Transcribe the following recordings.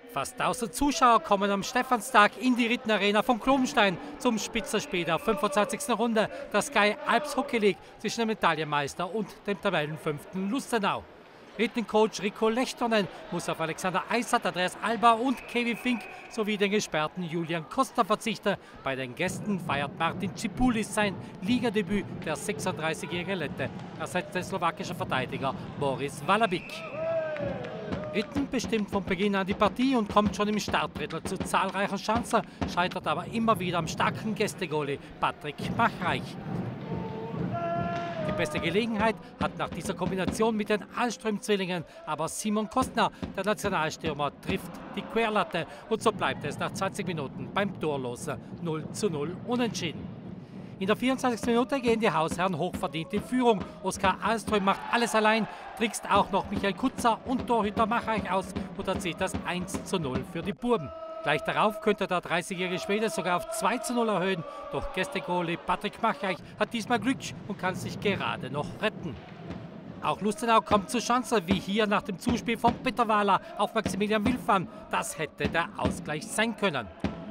Fast 1000 Zuschauer kommen am Stephanstag in die Rittenarena von Klobenstein zum Spitzenspiel der 25. Runde der Sky Alps Hockey League zwischen dem Medaillenmeister und dem Tabellenfünften Lustenau. Rittencoach Rico Lechtonen muss auf Alexander Eisert, Andreas Alba und Kevin Fink sowie den gesperrten Julian Costa verzichten. Bei den Gästen feiert Martin Cipulis sein Ligadebüt. Der 36-jährige Lette ersetzt den slowakischen Verteidiger Boris Valabik. Ritten bestimmt von Beginn an die Partie und kommt schon im Startdrittel zu zahlreichen Chancen, scheitert aber immer wieder am starken Gästegoalie Patrick Machreich. Die beste Gelegenheit hat nach dieser Kombination mit den Ahlström-Zwillingen aber Simon Kostner, der Nationalstürmer, trifft die Querlatte und so bleibt es nach 20 Minuten beim torlosen 0:0 unentschieden. In der 24. Minute gehen die Hausherren hochverdient in Führung. Oskar Ahlström macht alles allein, trickst auch noch Michael Kutzer und Torhüter Machreich aus und erzielt das 1:0 für die Buben. Gleich darauf könnte der 30-jährige Schwede sogar auf 2:0 erhöhen, doch Gästegoalie Patrick Machreich hat diesmal Glück und kann sich gerade noch retten. Auch Lustenau kommt zur Chance, wie hier nach dem Zuspiel von Peter Wahler auf Maximilian Wilfan. Das hätte der Ausgleich sein können.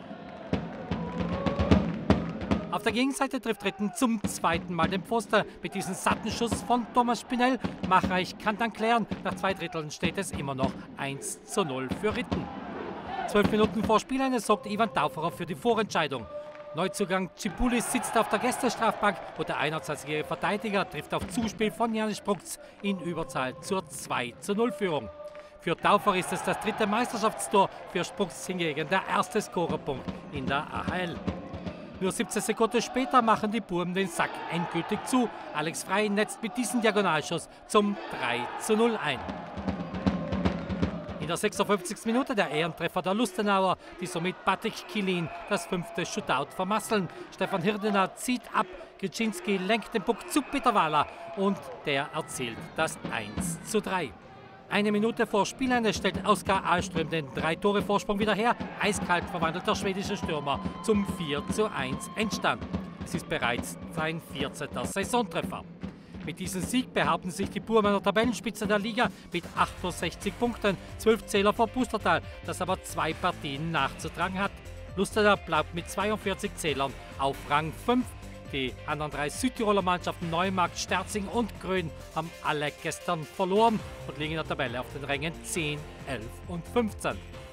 Auf der Gegenseite trifft Ritten zum zweiten Mal den Pfosten mit diesem satten Schuss von Thomas Spinell. Machreich kann dann klären. Nach 2 Dritteln steht es immer noch 1:0 für Ritten. 12 Minuten vor Spielende sorgt Ivan Tauferer für die Vorentscheidung. Neuzugang Cipulis sitzt auf der Gästestrafbank und der 21-jährige Verteidiger trifft auf Zuspiel von Janis Sprux in Überzahl zur 2:0-Führung. Für Tauferer ist es das 3. Meisterschaftstor, für Sprux hingegen der erste Scorerpunkt in der AHL. Nur 17 Sekunden später machen die Buben den Sack endgültig zu. Alex Frey netzt mit diesem Diagonalschuss zum 3:0 ein. In der 56. Minute der Ehrentreffer der Lustenauer, die somit Patrick Kilin das 5. Shootout vermasseln. Stefan Hirdener zieht ab, Gryczinski lenkt den Puck zu Peter Wahler und der erzielt das 1:3. Eine Minute vor Spielende stellt Oskar Ahlström den 3-Tore-Vorsprung wieder her. Eiskalt verwandelt der schwedische Stürmer zum 4:1 Endstand. Es ist bereits sein 14. Saisontreffer. Mit diesem Sieg behaupten sich die Buben an der Tabellenspitze der Liga mit 68 Punkten, 12 Zähler vor Pustertal, das aber 2 Partien nachzutragen hat. Lustenau bleibt mit 42 Zählern auf Rang 5. Die anderen 3 Südtiroler Mannschaften Neumarkt, Sterzing und Grön haben alle gestern verloren und liegen in der Tabelle auf den Rängen 10, 11 und 15.